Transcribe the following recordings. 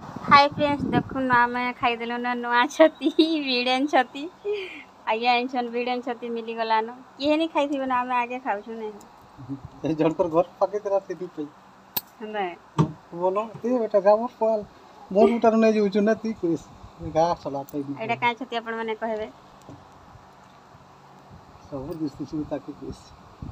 Hi friends देखुन आम खाईदेलु ना नुआ छती भिडेन छती आगे आइछन भिडेन छती मिली गलान किए नहीं खाई ना आम आगे खाऊ नहीं जड़कर घर पाके तेरा थी पे नहीं बोलो ते बेटा गाम पाल मोर उतार नै जुछु न ती कोइस गा चला तै एटा का छती अपन माने कहबे सब दिसती छु ताके कोइस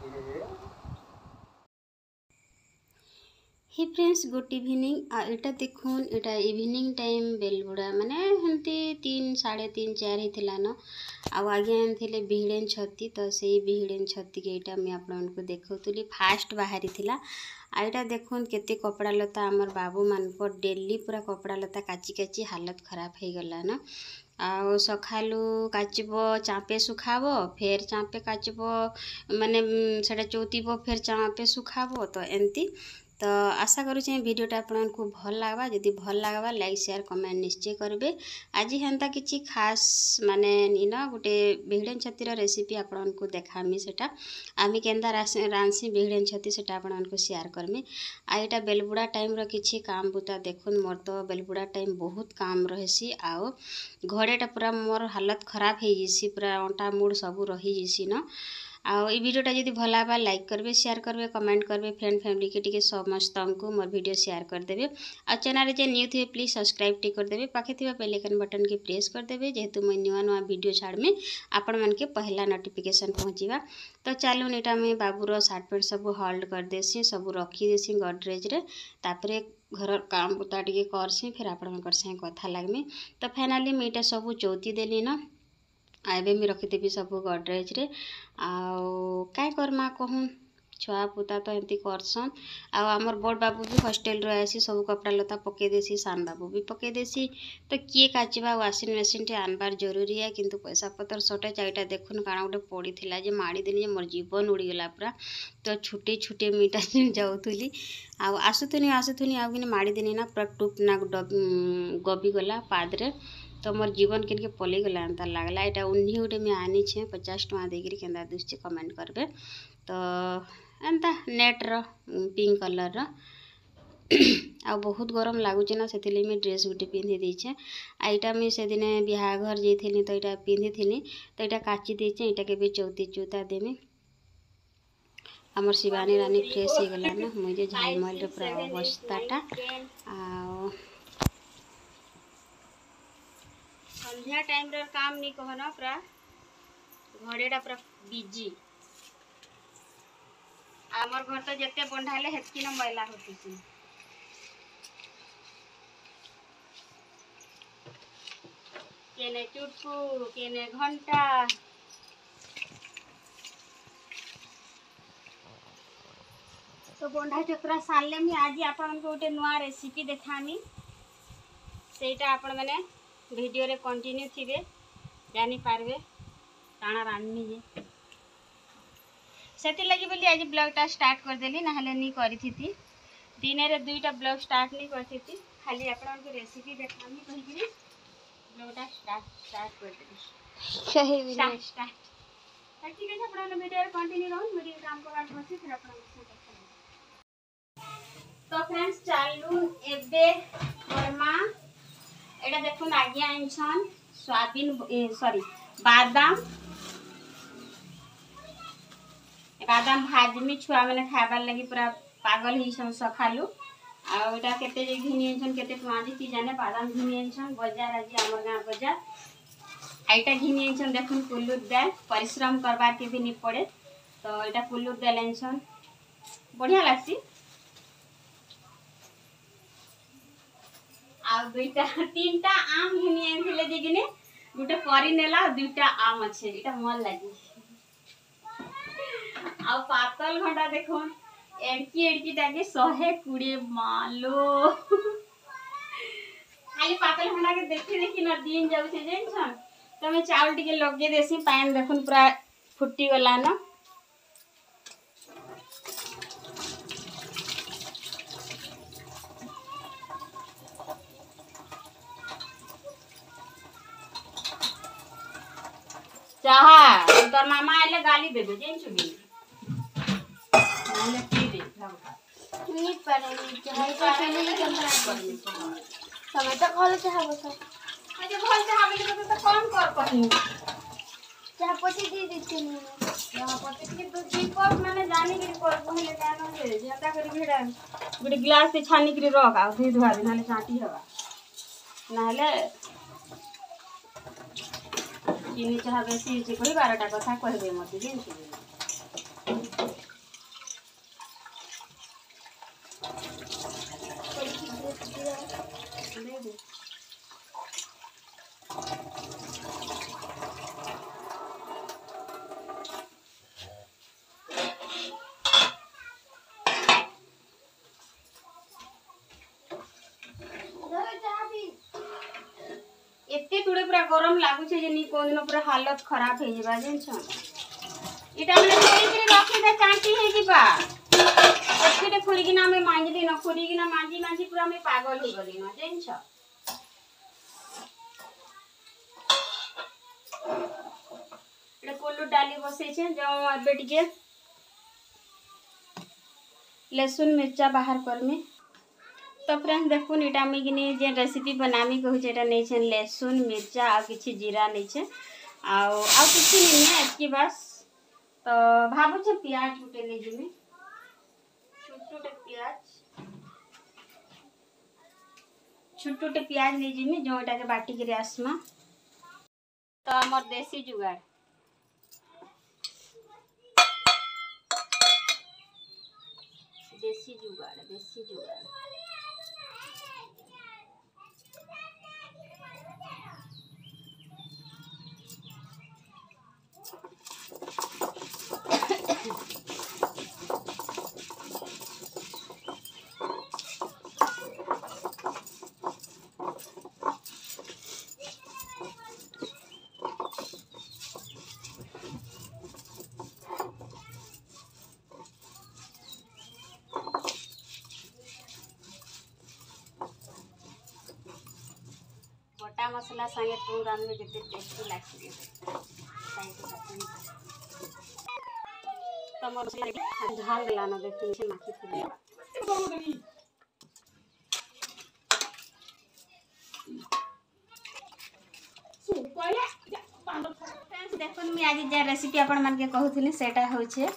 ही फ्रेंड्स गुड इवनिंग एटा देखुन एटा इवनिंग टाइम बेलबुड़ा माने हंती 3 3:30 4 हिथिला न आ आगे आनथिले भिडेन छती तो सेही भिडेन छती के एटा मैं आपन को देखौतली फास्ट बाहरी थिला आ एटा देखुन केते कपड़ा लता हमर बाबू मान को डेली पूरा कपड़ा लता काची काची हालत खराब हे गला न आ सखालू काचबो चापे सुखाबो फेर चापे काचबो माने सेटा चौतीबो फेर चापे सुखाबो तो एंती तो आशा करुचे वीडियोटा आपको भल लगवा जदि भल लगवा लाइक शेयर कमेंट निश्चय करेंगे आज हेन्ता किसी खास माने इन गोटे भिडेन छतीर रेसिपी आपको देखामी सेटा आमी केन्दा रांसी भिडेन छती सेटा आपको शेयर करमी आईटा बेलबुड़ा टाइम रो किछि काम बुता देखुन मोर तो बेलबुड़ा टाइम बहुत काम रहसी आओ घड़ेटा पूरा मोर हालत खराब हो जैसी पूरा अंटा मुड़ सब रही जैसी न आउ ई वीडियोटा जदि भल लगा लाइक करबे शेयर करबे कमेंट करबे फ्रेंड फैमिली के टिके समस्त को मोर वीडियो शेयर कर देबे आ चैनल जे न्यू थे प्लीज सब्सक्राइब टी कर देबे पाखे थिबा बेल आइकन बटन के प्रेस कर देबे जेहेतु मैं नुआ नुआ वीडियो छाड़ में आपण मन के पहला नोटिफिकेशन पहुंचीबा तो चलो नेटा में बाबूर शार्ट पैंट सब होल्ड कर देसी सब रखी देसी गडरेज रे तापरे घर काम बुता टिके करसी फिर आपण से कथा लागमी तो फाइनली मुझे सब चौती देली न आबे मैं रखीदेवी सब गडरेज रे आउ क्या करमा कहूँ छुआ पुता तो एमती करसन आमर बड़ बाबू भी हॉस्टल रो आसी सब कपड़ा लता पके देसी सान बाबू भी पके देसी तो किए काचबा वाशिंग मशीन टे आनबार जरूरी है किंतु पैसा पतर सटे चाईटा देखुन काना गोटे पड़ीला जे माड़ी देली मोर जीवन उड़ीगला पूरा तो छुटे छुटे मीटा जाऊली आसुथुनी आउ कि माड़ी देनी ना पूरा टूप ना गबी गला पादरे तो मोर जीवन के पलि गला एंता लगला यहाँ उन्नी गोटे मैं आनी 50 टका देकर केन्दा दुसचे कमेंट करबे तो एंता नेट रो पिंक कलर रो आ बहुत गरम लगुच ना से मैं ड्रेस गोटे पिंधि देछे आईटा मुझे से दिन बिहाघर जाइली तो यहाँ पिंधि थी तो यहाँ काची देचे यहाँ के भी चौती चूता देमी आमर शिवानी रानी फ्रेश हो गला ना मुझे झालमल पूरा अवस्थाटा आ संध्या टाइम रे काम नहीं कहना पूरा घड़ेटा पूरा बिजी आमर घर तो जिते बंधाले हेतकी न मैला होती केने चुटकू केने घंटा तो बंधा चतरा सारे मुझे आज आपन को गोटे नुआ रेसिपी देखामी सेटा आपण माने वीडियो रे कंटिन्यू थिबे जानी पारबे काना रान्नी जे सेति लगी बोली आज ब्लॉगटा स्टार्ट कर देली ना हले नी करी थी दिन रे दुईटा ब्लॉग स्टार्ट नी करती थी खाली आपण को रेसिपी देखामी कहि कि ब्लॉगटा स्टार्ट कर देली सही वीडियो स्टार्ट ठीक है आपण वीडियो रे कंटिन्यू रहन वीडियो काम को बात होसी फिर आपण तो फ्रेंड्स चालू एबे कर्मा एटा देखुन आगे आइछन सोयाबीन सॉरी बादाम भाजमी छुआ मैंने खाबार लगी पूरा पागल होइछन सखालू आ एटा केते जे घिनी आइछन केते टमाटी की जाने बादाम घिनी आइछन बाजार आज हमर गांव बाजार आइटा घिनी आइछन देखुन कुल्लुर दाल परिश्रम करबार के भी नहीं पड़े तो एटा कुल्लुर दाल आइछन बढ़िया लागसी आ दुईटा तीनटा आम घिनी आनथिले दिगिने गुटे परी नेला दुईटा आम अच्छे एटा मन लागी आ पातल घंटा देखोन एड़की टाके 120 मालो खाली पातल घंटा के देखी न दिन जाउ छे जेनछन तो मैं चावल टिके लगे देसी पान देखुन पूरा फुटी गला न चाहा तोर मामा आले गाली देबे जेन छुबी नाले पी दे नी पड़ेगी चाहे तो चले कैमरा कर समय तो कहले चाह बता अरे भल चाह बोले तो कम कर कहीं चाह पति दे देती नहीं यहाँ पति के तो दीपक मैंने जाने के कर पहले जानो जे ज्यादा कर भेड़ा गुडी ग्लास से छानी के रख आ धुई धुआ दे नाले चाटी हवा नाले चीनी चाह बेसी जे कोई 12टा कथा कहबे मते दिन एते टुडे पूरा गरम लागु छे जे नी कोन दिन पूरा हालत खराब हे जेबा जेन छ इटा माने कोई के रखी दे चांटी हे जेबा एते खुली कि ना में मांजी दे न खुली कि ना मांजी मांजी पूरा में पागल हो गली न जेन छ एटा कोल्लू डाली बसे छे जो बेटी के लहसुन मिर्चा बाहर कर में तो फ्रेंड्स देखो इटा मुझे जे रेसिपी बनामी कहूँ एटा नहीं छे लहसुन मिर्चा आ किछि जीरा नहीं छे आ किछि नहीं है एतकी बस तो भाबु छे प्याज गुटे ले जिमी छोटे प्याज ले जिमी जो एटा के बाटी के आसमा तो हमर देसी जुगाड़ देसी जुगाड़ बटा मसला संगे तू रान में कितने टेस्टी लागसी तो मसला ढाल देला ना देखिन से माखी फुले देखो मैं आज जे रेसिपी आपण मान के कहूथली सेटा होछे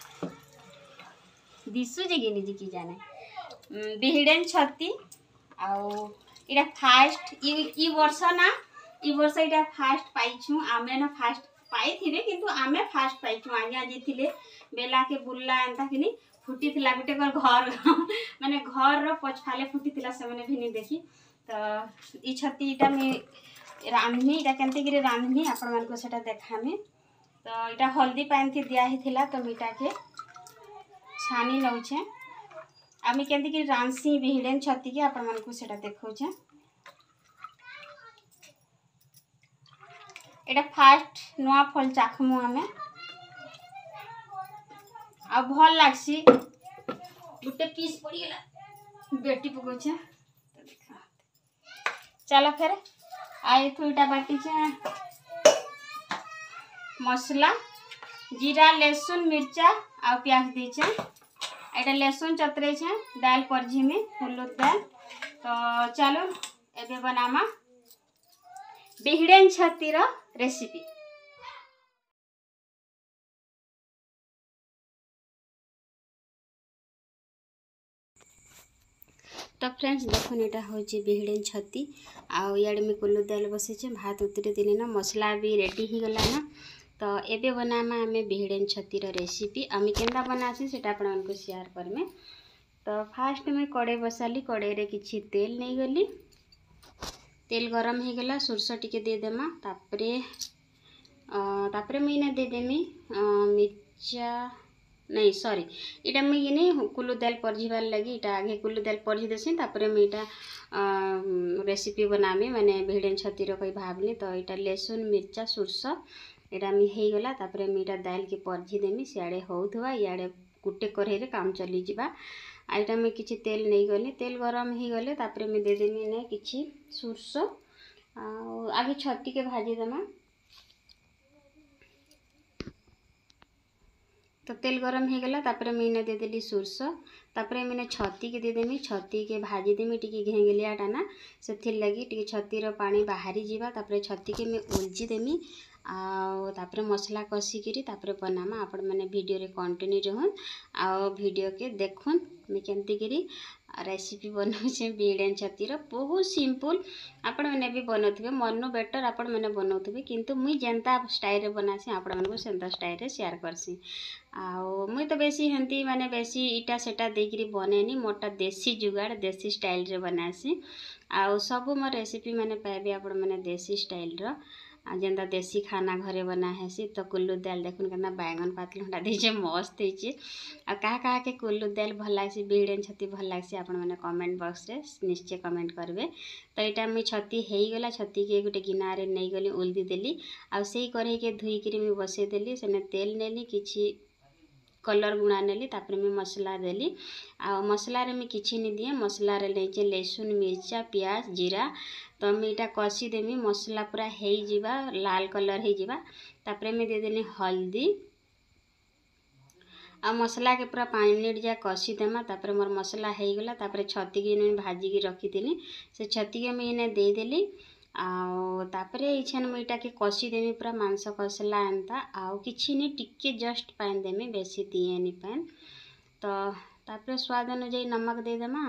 दिसु जे गिनी जी की जाने बिहिडेन छत्ती आउ इटा फास्ट ई वर्ष इटा फास्ट पाइछु आमे ना फास्ट पाई थिबे किंतु आमे फास्ट पाइछु आगे आज थिले बेला के बुल्ला एंता किनी फुटी थिला गुटे घर माने घर रो पछफाले फुटी थिला से माने भिनी देखी तो ई छत्ती इटा में रांधनी इटा केनते गिरे रांधनी आपण मान को सेटा देखामे तो इटा हल्दी पानी थी दिया ही थिला तो मीठा के छानी नउछे आमी केनते कि रांसी बिहिडेन छत्ती के आपण मान को सेटा देखौ छे एटा फास्ट नवा फल चाखमु हमें आ भल लागसी गुटे पीस पड़ी गेला बेटी पको छे तो देखा चलो फिर आई थोड़ा बाटी छे मसला जीरा लहसुन मिर्चा आ प्याज दी छे एटा लहसुन चतरे छे दाल परझी में हुलुद दाल तो चलो एबे बनामा बिहिडेन छत्तीर रेसिपी तो फ्रेंड्स देखो एटा होची बिहिडेन छत्ती आउ याड में कुल्लू दाल बसे छे भात उतरे दिले ना मसला भी रेडी ही गला ना तो एबे बनामा हमें बिहिडेन छत्तीर रेसिपी आमी केंदा बनासी सेटा आपण मानको शेयर करमे तो फास्ट में कड़े बसाली कड़े रे किछि तेल नहीं गली तेल गरम हो गला सोरस टिके दे देमा तापरे मुझे दे देमी मिर्चा नहीं सॉरी इटा मुझे कुल्लू दाल परझीबार लगी इटा आगे कुल्लू दाल परझी देसी तापरे मुझे इटा रेसिपी बनामी माने बिहिडेन छत्तीर कई भाबली तो इटा लहसुन मिर्चा सोरस इटा मी हो गला तापरे मुझे इटा दाल के परझी देमी सियाड़े होउथवा इयाड़े गुटे कढ़ई रे काम चली जिबा आइटा में किछि तेल नहीं गली तेल गरम हो गले तापरे मैं दे देमी ने किछि सोरस आगे छत्ती के भाजी देमा तो तेल गरम हो गला तापरे मैं दे देली सोरस तापरे मैंने छती के देदेमी छती के भाजी देमी टिके घेंगलियाटा ना से लगी टिके छतीर पानी बाहरी जीवा तापरे छती के मैं उलझी देमी तापरे मसला कषिकी तापरे बनामा आपण मैंने वीडियो रे कंटिन्यू रहन आ वीडियो के देखुन मैं केमती करी रेसिपी बनाऊे बिडेन छतीर बहुत सिंपल आपण मैंने भी बनाऊे मन बेटर आपण मैंने बनाऊे किंतु मुई जेंता स्टाइल बनासी आपण मानक सेंता स्टाइल शेयर करसी मुई तो बेसी हेंती माने बेसी इटा सेटा देकरी बनेनी मोटा देसी जुगाड़ देसी स्टाइल रे बनासी आउ सब मो रेसिपी मैंने पाइबे आपण मैंने देसी स्टाइल रो जेंता देसी खाना घरे बना हेसी तो कुल्लू दाल देखुन केना बैंगन पातलुंडा दीजे मस्त होइछि आ कहा के कुल्लू दाल भल लागसी बिडेन छती भल लागसी आपण मैंने कमेंट बॉक्स रे निश्चय कमेंट करबे। तो यहाँ मुझे छती हो गला छती के गोटे गिनारे नहीं गली उल्दी देली आ से कढ़ई के धुईकरी मुझे बसईदेली सेने तेल नेली किछि कलर गुणा नेली तापर मैं मसला देली आ मसला रे मैं किछि नहीं दिए मसला रे लेचे लहसुन मिर्चा प्याज जीरा तो मैं इटा कषी देमी मसला पूरा हो जिबा लाल कलर हो जिबा तापर मैं देदेली हल्दी आ मसला के पूरा 5 मिनट जा कषी देमा तापर मोर मसला हो गला तापर छती के भाजी की रखी से छती के मैं देदेली आउे इछन मुईटा के कषी देमी पूरा मांस कषला एंता आउ किछि नहीं टिके जस्ट पान देमी बेसी दिएनी पान तो तापर स्वाद अनुसार नमक देदेमा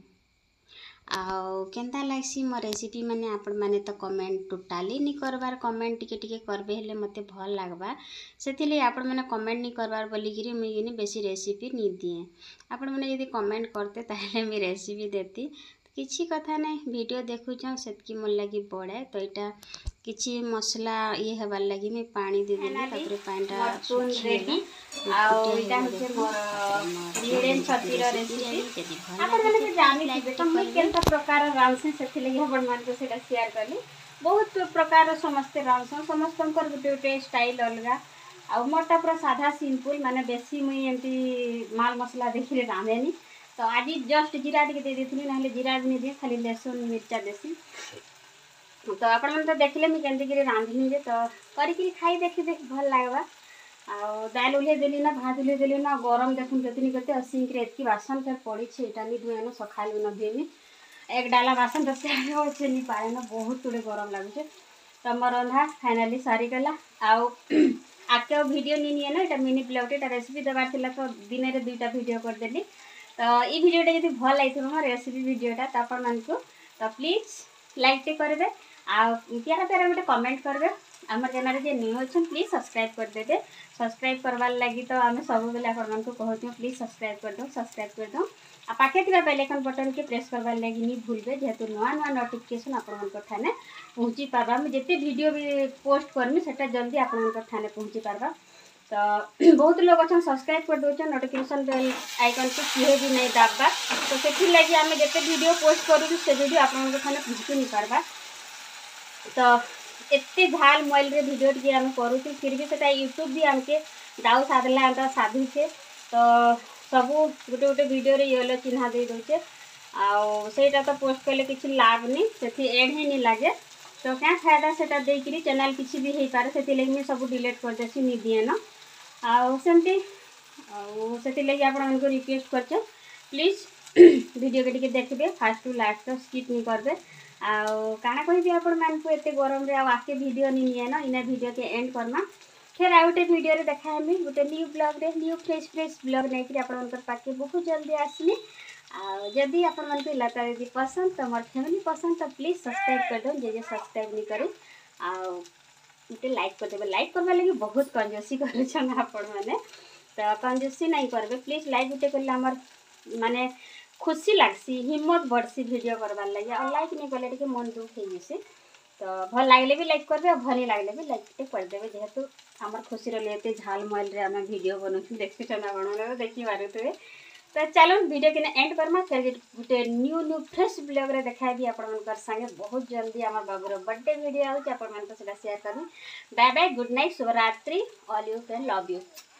आउ केंता लागसी मो रेसिपी माने आपण माने तो कमेंट टोटाली नहीं करबार कमेंट टिके करबे हेले मते भल लागबा सेथिले आपण माने कमेंट नहीं करबार बोलिकी मुई बेसी रेसिपी नहीं दिए आपण माने यदि कमेंट करते ताहले मैं रेसिपी देती किसी कथा नहीं वीडियो देखुछन सेतकी मोर लगी बड़े तो यहाँ किसी मसला ये हबार लगी मैं पानी दे देली तापर पानीटा सुखिएला आउटा होचे मोर बिडेन छतीर रेसिपी आपण माने के जानि थिबे तो मैं केनता प्रकार रांधसी सेथि लगी आपण मान को सेटा शेयर करली बहुत प्रकार समस्त रांधसन समस्तंकर गुटे स्टाइल अलगा आ मोरटा पूरा साधा सिंपल माने बेसी मुई एंती माल मसला देखिले रांधेनी तो आज जस्ट जीरा टिके दे देथि ना जीरा भी नहीं दिए खाली लहसुन मिर्चा देसी तो आपण मन तो देखले मैं केंती करी रांधनी जे तो करी खाई देखी भल लागबा आ दाल उले देली ना भात उले देली ना गरम देखुन केतनी केते असिंक रे एतकी बासन फेर पड़ी छे एटा नि दुएनो सखाल न देमी एक डाला बासन तो से होचे नि पाए ना बहुत तुड़े गरम लागु छे तो मोर रंधा फाइनली सरी गला आउ आके वीडियो नि निए ना एटा मिनी ब्लॉग एटा रेसिपी देबार थिला तो दिन रे दुईटा वीडियो कर देली तो ये वीडियोटा यदि भल लगी मो रेसिपी वीडियोटा तो आपण मानक तो प्लीज लाइक टे करेंगे आ प्यारा प्यारा गोटे कमेंट करेंगे आम चैनल जे न्यू अच्छे प्लीज सब्सक्राइब करदेवे सब्सक्राइब करवार लगी तो आम सब बेले आपण कहूँ प्लीज सब्सक्राइब कर दो आ पाखे थी बेल आइकन बटन के प्रेस करवार लगी नहीं भूलबे जेहेतु नुआ नुआ नोटिफिकेशन आपण ठाने पहुँची पार्बा मुझे जिते वीडियो भी पोस्ट करमी सेटा जल्दी आपण ठाने पहुँची पार्बा तो बहुत लोग अच्छा सब्सक्राइब कर दौन नोटिफिकेशन बेल आइकन को किए भी नहीं दाबा तो से लगी आम जिते वीडियो पोस्ट करूँ से वीडियो आपने पहुँची नहीं पार्बा तो एते झाल मोबाइल रे वीडियो टी आम करूँ फिर भी से यूट्यूब भी आमके दाऊ साधला एंता साधुचे तो सब गोटे गोटे वीडियो रे येलो चिन्हा दे दौचे आईटा तो पोस्ट कले किसी लाभ नहीं से एड ही नहीं लगे तो क्या फायदा से देकरी चैनल किसी भी हो पारे से लगी सब डिलीट करदेसी नहीं दिए ना आमती से आप रिक्वेस्ट कर प्लीज वीडियो के टिके देखिए फास्ट टू लास्ट तो स्किप नहीं करबे आना कहि आपण मान को एते गरम रे आके वीडियो नहीं निए ना इना वीडियो के एंड करना फिर आ गोटे वीडियो रे देखा हमी गोटे न्यू ब्लॉग रे न्यू फ्रेश ब्लॉग नहीं कि आपण पाखे बहुत जल्दी आसमी जदि आपण मन को लता यदि पसंद तो मोर फैमिली पसंद तो प्लीज सब्सक्राइब कर दो जे सब्सक्राइब नहीं करे आते लाइक कर देबे लाइक करबा लगी बहुत कंजूसी करूछन आपण माने तो कंजूसी नहीं करबे प्लीज लाइक गुटे करले हमर माने खुशी लागसी हिम्मत बढ़सी वीडियो करबार लगे और लाइक नहीं कले टिके मन दुख हो जैसे तो भल लगले भी लाइक करबे और भल लगले भी लाइक कर देबे जेहेतु हमर खुशी रहते झाल मोबाइल रे हम वीडियो बनौछु देखिछन आपण देखि पारुथे तो चलो वीडियो के एंड करमा फिर गोटे न्यू फ्रेश ब्लॉग रे देखाबी आपण संगे बहुत जल्दी आम बाबूर बर्थडे वीडियो आउछ आपण शेयर करमी बाय बाय गुड नाइट शुभ रात्रि all you friend love you.